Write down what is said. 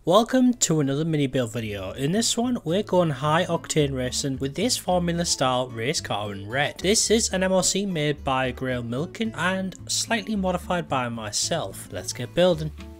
Welcome to another mini build video. In this one we're going high octane racing with this formula style race car in red. This is an MOC made by Grail Milken and slightly modified by myself. Let's get building.